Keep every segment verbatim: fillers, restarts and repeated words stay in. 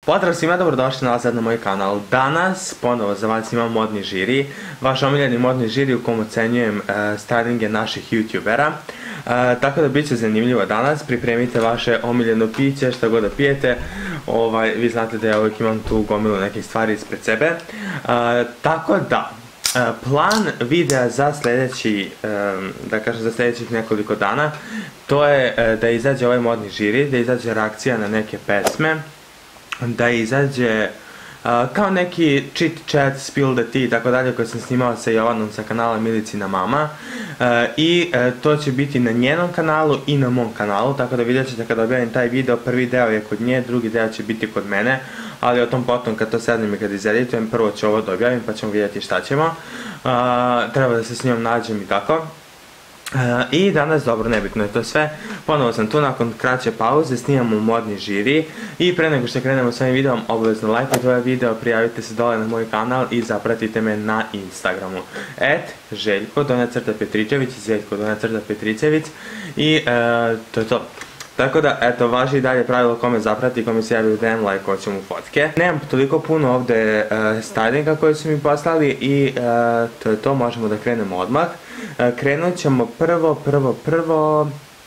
Pozdrav svima, dobrodošli nazad na moj kanal. Danas ponovo za vas imam modni žiri, vaš omiljeni modni žiri u kom ocenjujem uh, stylinge naših youtubera. Uh, tako da bit će zanimljivo danas, pripremite vaše omiljeno piće, šta god da pijete. Ovaj, vi znate da ja uvijek imam tu gomilu nekih stvari ispred sebe. Uh, tako da, uh, plan videa za sljedeći, um, da kažem za sljedećih nekoliko dana, to je uh, da izađe ovaj modni žiri, da izađe reakcija na neke pesme, da izađe uh, kao neki chit chat, spill the tea i tako dalje koji sam snimao sa Jovanom sa kanala Milicina mama uh, i uh, to će biti na njenom kanalu i na mom kanalu, tako da vidjet ćete kada objavim taj video, prvi deo je kod nje, drugi deo će biti kod mene, ali o tom potom kad to sednem i kad izeditujem, prvo ću ovo da objavim pa ćemo vidjeti šta ćemo. Uh, treba da se s njom nađem i tako. Uh, I danas, dobro, nebitno je to sve, ponovo sam tu nakon kraće pauze, snimamo modni žiri i pre nego što krenemo s ovim videom, obavezno lajkajte ovaj video, prijavite se dole na moj kanal i zapratite me na Instagramu et Željko donja crta Petričević, Željko donja crta Petričević i uh, to je to. Tako da, eto, važi i dalje pravilo kome zaprati, kome se javi u D M, lajkovat ću mu fotke. Nemam toliko puno ovdje uh, stylinga koje su mi poslali i uh, to je to, možemo da krenemo odmah. Uh, krenut ćemo prvo, prvo, prvo,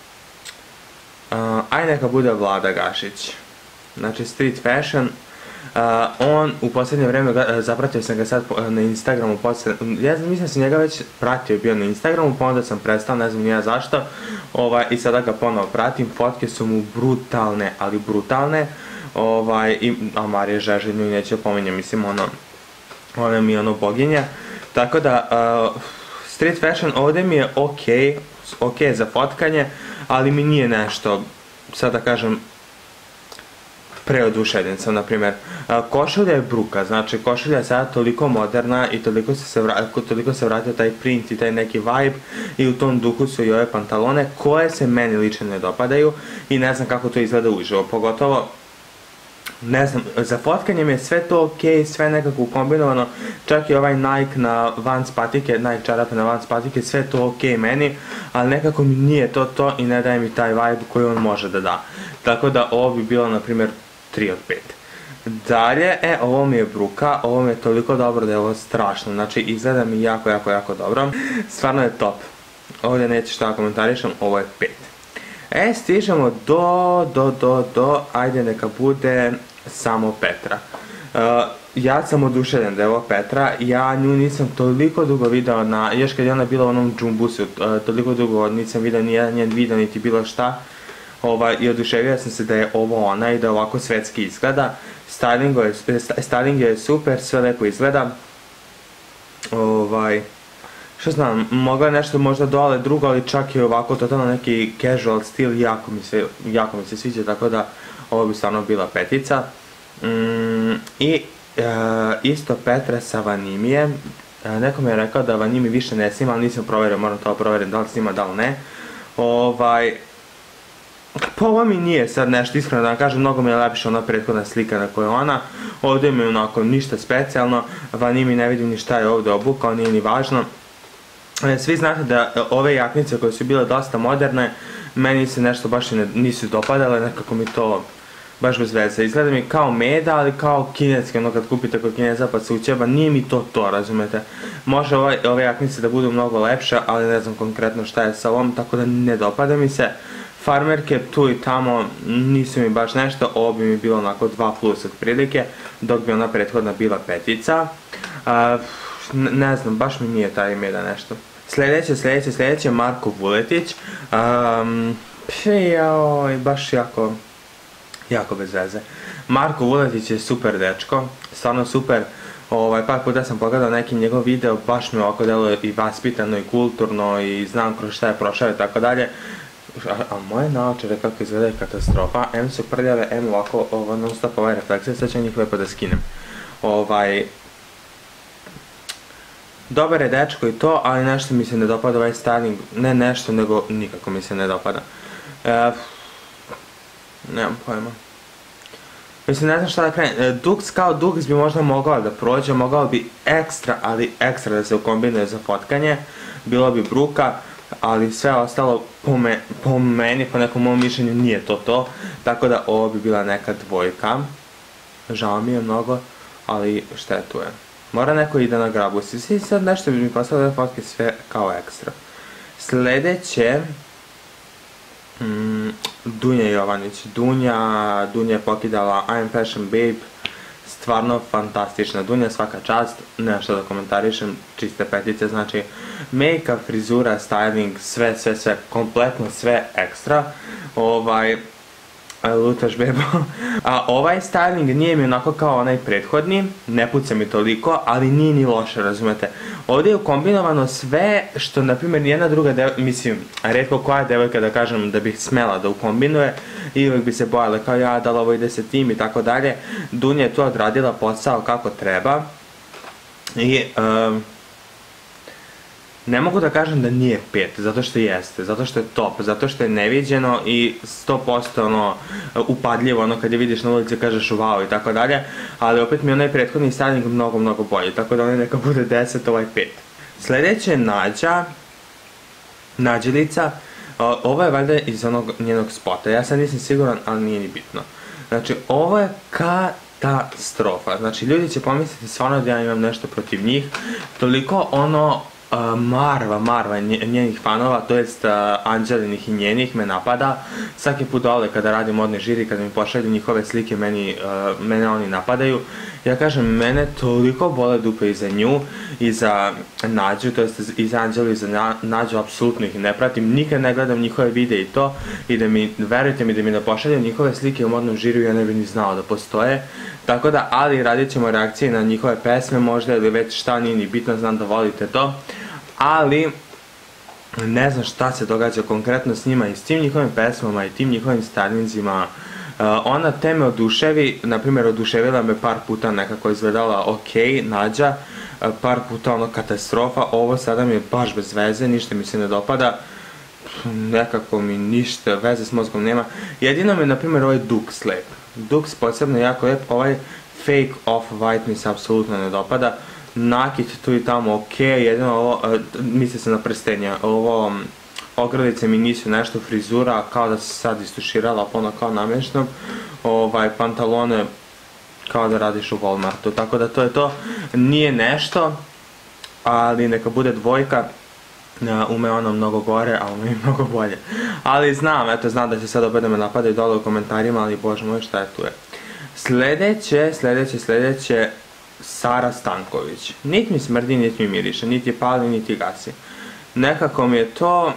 uh, aj neka bude Vlada Gašić. Znači, street fashion. Uh, on u posljednje vrijeme, uh, zapratio sam ga sad uh, na Instagramu, posljednje, ja mislim da sam njega već pratio, bio na Instagramu, pa onda sam prestao, ne znam nija zašto, ovaj, i sada ga ponovo pratim, fotke su mu brutalne, ali brutalne, ovaj, i, a Marije Žeželj nju neće pominje, mislim, ono, ona mi je ono boginja, tako da, uh, street fashion ovdje mi je ok, ok za fotkanje, ali mi nije nešto, sad da kažem, preoduševljen sam, na primjer. Košulja je bruka, znači košulja je sada toliko moderna i toliko se, se, vra, toliko se vratio taj print i taj neki vibe i u tom duhu su i ove pantalone koje se meni lično ne dopadaju i ne znam kako to izgleda uživo, pogotovo ne znam, za fotkanje mi je sve to ok, sve nekako kombinovano, čak i ovaj Nike na Vans patike, Nike čarape na Vans patike, sve to ok meni, ali nekako mi nije to to i ne daje mi taj vibe koji on može da da. Tako da ovo bi bilo, na primjer, tri od pet. Dalje, e, ovo mi je bruka, ovo mi je toliko dobro da je ovo strašno, znači izgleda mi jako, jako, jako dobro, stvarno je top. Ovdje neće šta komentarišem, ovo je pet. E, stižemo do, do, do, do, ajde neka bude samo Petra. Uh, ja sam oduševljen da je ovo Petra, ja nju nisam toliko dugo video na, još kad je ona bila u onom džumbusu, uh, toliko dugo nisam video ni jedan njen video niti bilo šta. Ovaj, i oduševio sam se da je ovo ona i da ovako svetski izgleda. Styling je, styling je super, sve lepo izgleda. Ovaj, što znam, mogla je nešto možda dole drugo, ali čak i ovako totalno neki casual stil, jako mi se, jako mi se sviđa, tako da ovo bi stvarno bila petica. Mm, I e, isto Petra sa Vanimijem. E, neko mi je rekao da Vanimi više ne snima, ali nisam provjerio, moram to provjeriti da li snima, da li ne. Ovaj, pa ovo mi nije sad nešto, iskreno da vam kažem, mnogo mi je lepša ona prethodna slika na kojoj je ona. Ovdje mi je onako ništa specijalno, Vanimi ne vidim ni šta je ovdje obukao, nije ni važno. Svi znate da ove jaknice koje su bile dosta moderne, meni se nešto baš ne, nisu dopadale, nekako mi to baš bez veze. Izgleda mi kao meda, ali kao kineski, ono kad kupite kod Kineza pa se učeba, nije mi to to, razumete. Može ove, ove jaknice da budu mnogo lepše, ali ne znam konkretno šta je sa ovom, tako da ne dopada mi se. Farmerke tu i tamo nisu mi baš nešto, ovo bi mi bilo onako dva plus otprilike, dok bi ona prethodna bila petica. Uh, ne znam, baš mi nije taj meda nešto. Sljedeće, sljedeće, sljedeće, Marko Vuletić. Um, joj, baš jako, jako bez veze. Marko Vuletić je super dečko, stvarno super. Ovaj, par puta sam pogledao neki njegov video, baš mi ovako deluje i vaspitano i kulturno i znam kroz šta je prošao i tako dalje. A, a moje naočare kako izgleda je katastrofa, em su prljave, em ovako, ovo non stop ovaj refleksije, sad ću njih lepo da skinem. Ovaj, dobar je dečko i to, ali nešto mi se ne dopada ovaj styling, ne nešto, nego nikako mi se ne dopada. E, nemam pojma. Mislim, ne znam šta da krenem, e, Dux kao Dux bi možda mogao da prođe, mogao bi ekstra, ali ekstra da se ukombinuje za fotkanje, bilo bi bruka, ali sve ostalo po, me, po meni, po nekom mom mišljenju nije to to, tako da ovo bi bila neka dvojka. žao mi je mnogo, ali štetuje. Mora neko ide na grabusi. I sad nešto bi mi poslalo da fotke sve kao ekstra. Sljedeće, mm, Dunja Jovanić. Dunja, Dunja je pokidala I am Fashion Babe. Stvarno fantastična Dunja, svaka čast, nema što da komentarišem, čiste petice, znači make-up, frizura, styling, sve, sve, sve, kompletno sve ekstra. Ovaj, lutaš bebo. A ovaj styling nije mi onako kao onaj prethodni, ne puca mi toliko, ali nije ni loše, razumete. Ovdje je ukombinovano sve što, na primjer, nijedna druga devojka, mislim, retko koja devojka da kažem da bih smela da ukombinuje i uvijek bi se bojala kao ja, da li ovo ide sa tim i tako dalje. Dunja je tu odradila posao kako treba i um, ne mogu da kažem da nije pet, zato što jeste, zato što je top, zato što je neviđeno i sto posto ono upadljivo, ono kad je vidiš na ulici kažeš wow i tako dalje, ali opet mi je onaj prethodni styling mnogo, mnogo bolji, tako da onaj neka bude deset, ovaj pet. Sljedeće je Nađa, Nađilica, ovo je valjda iz onog njenog spota, ja sad nisam siguran, ali nije ni bitno. Znači, ovo je katastrofa, znači ljudi će pomisliti stvarno da ja imam nešto protiv njih, toliko ono Uh, marva, marva njenih fanova, to jest uh, Anđelinih i njenih me napada. Svaki put dole kada radim modni žiri, kada mi pošalju njihove slike, meni, uh, mene oni napadaju. Ja kažem, mene toliko bole dupe i za nju i za Nađu, to jest i za Anđelu i za Nađu, apsolutno ih ne pratim, nikad ne gledam njihove videe i to, i da mi, verujte mi, da mi ne pošalju njihove slike u modnom žiriju, ja ne bih ni znao da postoje. Tako da, ali radit ćemo reakcije na njihove pesme možda ili već šta, nije ni bitno, znam da volite to. Ali, ne znam šta se događa konkretno s njima i s tim njihovim pesmama i tim njihovim stylinzima. Uh, ona te me oduševi, na primjer oduševila me par puta, nekako izgledala ok, Nađa, uh, par puta ono katastrofa, ovo sada mi je baš bez veze, ništa mi se ne dopada, nekako mi ništa, veze s mozgom nema. Jedino mi je na primjer ovaj Dux lep, Dux posebno jako lep, ovaj fake off-white mi se apsolutno ne dopada. Nakit tu i tamo ok, jedino ovo, misli se na prstenja, ovo ogrlice mi nisu nešto, frizura kao da se sad istuširala, pa ono kao namješno, ovaj, pantalone kao da radiš u Walmartu, tako da to je to, nije nešto, ali neka bude dvojka, ume ono mnogo gore, a ume i mnogo bolje, ali znam, eto znam da će sad opet da me napadaju dole u komentarima, ali bože moj šta je tu je. Sljedeće, sljedeće, sljedeće, Sara Stanković. Niti mi smrdi, niti mi miriše, niti pali, niti gasi. Nekako mi je to,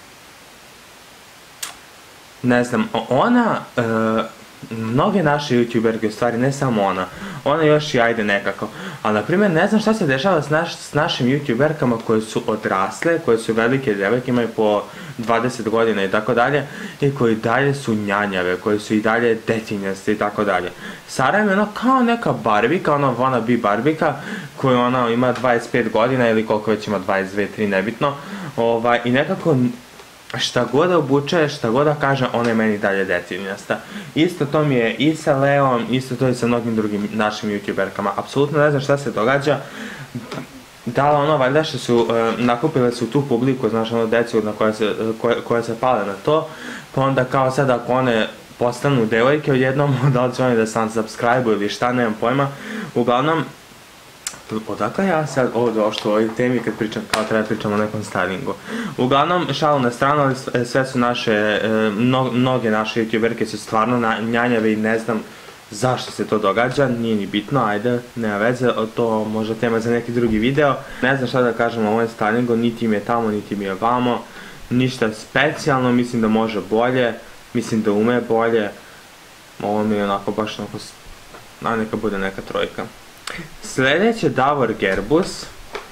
ne znam, ona, e, mnoge naše youtuberke, u stvari ne samo ona, ona još i ajde nekako, ali na primjer ne znam šta se dešava s, naš, s našim youtuberkama koje su odrasle, koje su velike devojke, imaju po dvadeset godina i tako dalje, i koji dalje su njanjave, koji su i dalje detinjaste i tako dalje. Sara je ono kao neka barbika, ona wannabe barbika, koja ona ima dvadeset pet godina ili koliko već ima, dvadeset dve, tri, nebitno, ovaj, i nekako šta god da obuče, šta god da kaže, ona je meni dalje detinjasta. Isto to mi je i sa Leom, isto to i sa mnogim drugim našim youtuberkama. Apsolutno ne znam šta se događa. Da li ono, valjda što su, e, nakupile su tu publiku, znaš, ono, decu na koja se, koje, koje se pale na to, pa onda kao sad ako one postanu devojke odjednom, da li će oni da sam subscribe-u ili šta, nemam pojma. Uglavnom, odakle ja sad ovo došlo u ovoj temi kad pričam, kao treba pričam o nekom stylingu. Uglavnom, šalu na stranu, ali sve su naše, mno, mnoge naše youtuberke su stvarno njanjave i ne znam zašto se to događa, nije ni bitno, ajde, nema veze, to možda tema za neki drugi video. Ne znam šta da kažem o ovom stylingu, niti mi je tamo, niti mi je vamo, ništa specijalno, mislim da može bolje, mislim da ume bolje, ovo mi je onako baš onako, a neka bude neka trojka. Sljedeće je Davor Gerbus.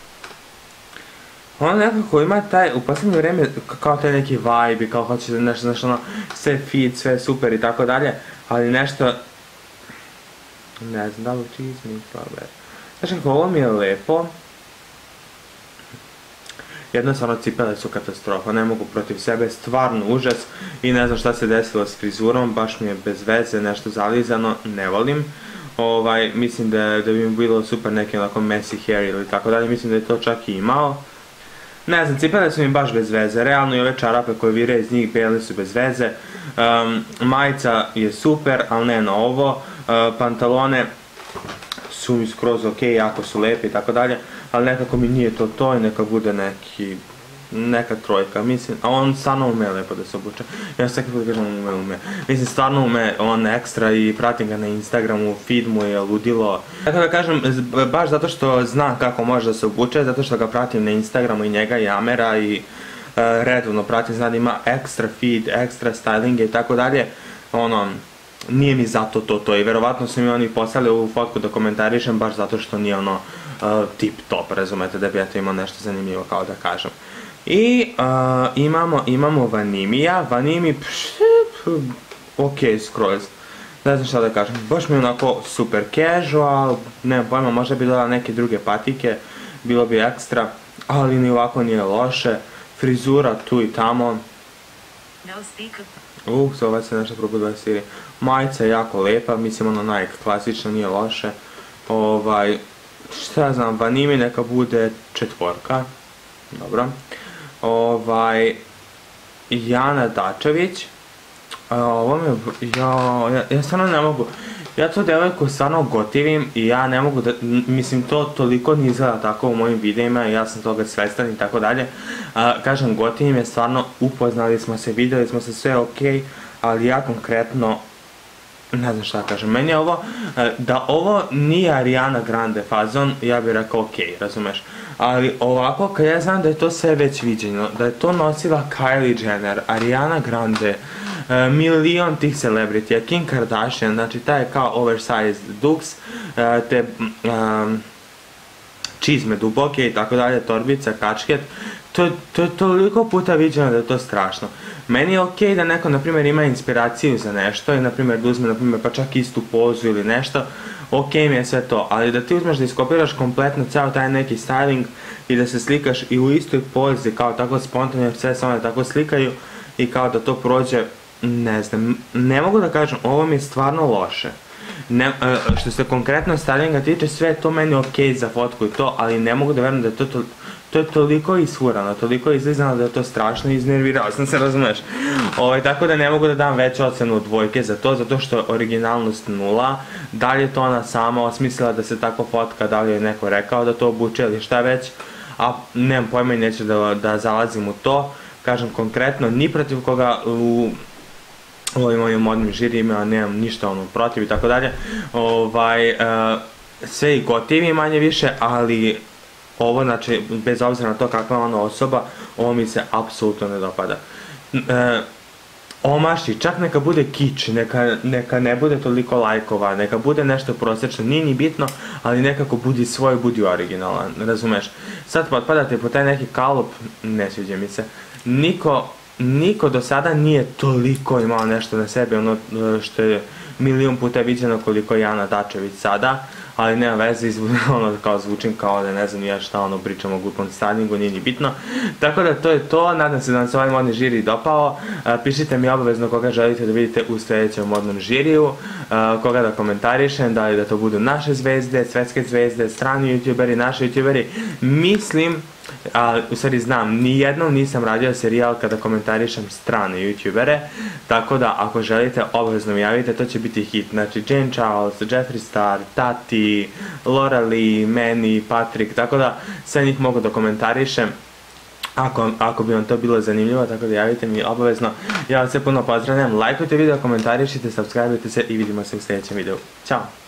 On nekako ima taj, u posljednje vrijeme, kao taj neki vibe, kao hoće da nešto, znaš ono, sve fit, sve super i tako dalje, ali nešto, ne znam, da li čizmi, problem. Znaš kako, ovo mi je lepo. Jednostavno cipele su katastrofa, ne mogu protiv sebe, stvarno užas i ne znam šta se desilo s frizurom, baš mi je bez veze, nešto zalizano, ne volim. Ovaj, mislim da, da bi mi bilo super neki onako messy hair ili tako dalje, mislim da je to čak i imao. Ne znam, cipele su mi baš bez veze, realno i ove čarape koje vire iz njih bele su bez veze. Um, majica je super, ali ne na ovo. pantalone su mi skroz ok, jako su lepi i tako dalje, ali nekako mi nije to to i neka bude neki, neka trojka, mislim, a on stvarno ume lepo da se obuče. Ja svaki put kažem ume, ume. Mislim, stvarno ume on ekstra i pratim ga na Instagramu, feed mu je ludilo. Tako da kažem, baš zato što zna kako može da se obuče, zato što ga pratim na Instagramu i njega i Amera i redovno pratim, zna da ima ekstra feed, ekstra stylinge i tako dalje, ono, nije mi zato to to i verovatno su mi oni poslali ovu fotku da komentarišem baš zato što nije ono tip top, razumete, da bi eto imao nešto zanimljivo kao da kažem. I imamo, imamo Vanimija, Vanimi, ok skroz, ne znam šta da kažem, baš mi je onako super casual, nemam pojma, možda bi dodala neke druge patike, bilo bi ekstra, ali ni ovako nije loše, frizura tu i tamo. Uh, se ovaj se nešto probudila Siri. Majica je jako lepa, mislim ono Nike klasično, nije loše. Ovaj, šta ja znam, Vanimi neka bude četvorka. Dobro. Ovaj, Jana Dačević. Ovo me, ja, ja stvarno ne mogu, ja tu devojku stvarno gotivim i ja ne mogu da, mislim to toliko ne izgleda tako u mojim videima i ja sam toga svestan i tako dalje. Kažem, gotivim je stvarno, upoznali smo se, videli smo se, sve ok, ali ja konkretno, ne znam šta kažem, meni je ovo, da ovo nije Ariana Grande fazon, ja bih rekao ok, razumeš, ali ovako, kad ja znam da je to sve već viđeno, da je to nosila Kylie Jenner, Ariana Grande, milion tih celebritija, Kim Kardashian, znači taj je kao oversized duks, te čizme duboke i tako dalje, torbica, kačket, to je toliko puta viđeno da je to strašno. Meni je okej da neko, na primjer, ima inspiraciju za nešto i, na primjer, da uzme, na primjer, pa čak istu pozu ili nešto, okej mi je sve to, ali da ti uzmeš da iskopiraš kompletno ceo taj neki styling i da se slikaš i u istoj pozi, kao tako spontano, sve se one tako slikaju i kao da to prođe, ne znam, ne mogu da kažem, ovo mi je stvarno loše. Što se konkretno stylinga tiče, sve je to meni okej za fotku i to, ali ne mogu da verujem da je to to je toliko isfurano, toliko izlizano da je to strašno i iznervirao sam se, razumeš. Tako da ne mogu da dam veću ocenu od dvojke za to, zato što je originalnost nula. Da li je to ona sama osmislila da se tako fotka, da li je neko rekao da to obuče ili šta već, a nemam pojma i neću da zalazim u to. Kažem konkretno, ni protiv koga u ovim mojim modnim žirijima, nemam ništa ono protiv i tako dalje. Sve i gotivi manje više, ali ovo, znači, bez obzira na to kakva je ona osoba, ovo mi se apsolutno ne dopada. Omaši, čak neka bude kič, neka ne bude toliko lajkova, neka bude nešto prosječno, nije ni bitno, ali nekako budi svoj, budi originalan, razumeš. Sad potpadate po taj neki kalup, ne sviđa mi se, niko, niko do sada nije toliko imao nešto na sebi, ono što je milion puta viđeno koliko je Jana Dačević sada, ali nema veze, ono kao zvučim kao da ne znam ja šta ono pričam o glukom stylingu, nije ni bitno. Tako da to je to, nadam se da vam se ovaj modni žiri dopao, pišite mi obavezno koga želite da vidite u sljedećem modnom žiriju, koga da komentarišem, da li da to budu naše zvezde, svetske zvezde, strani youtuberi, naši youtuberi, mislim, a u stvari znam, nijednom nisam radio serijal kada komentarišem strane youtubere, tako da ako želite obavezno mi javite, to će biti hit. Znači Jane Charles, Jeffree Star, Tati, Laura Lee, Manny, Patrick, tako da sve njih mogu da komentarišem ako bi vam to bilo zanimljivo, tako da javite mi obavezno. Ja vam sve puno pozdravljam, lajkujte video, komentarišite, subscribeujte se i vidimo se u sljedećem videu. Ćao!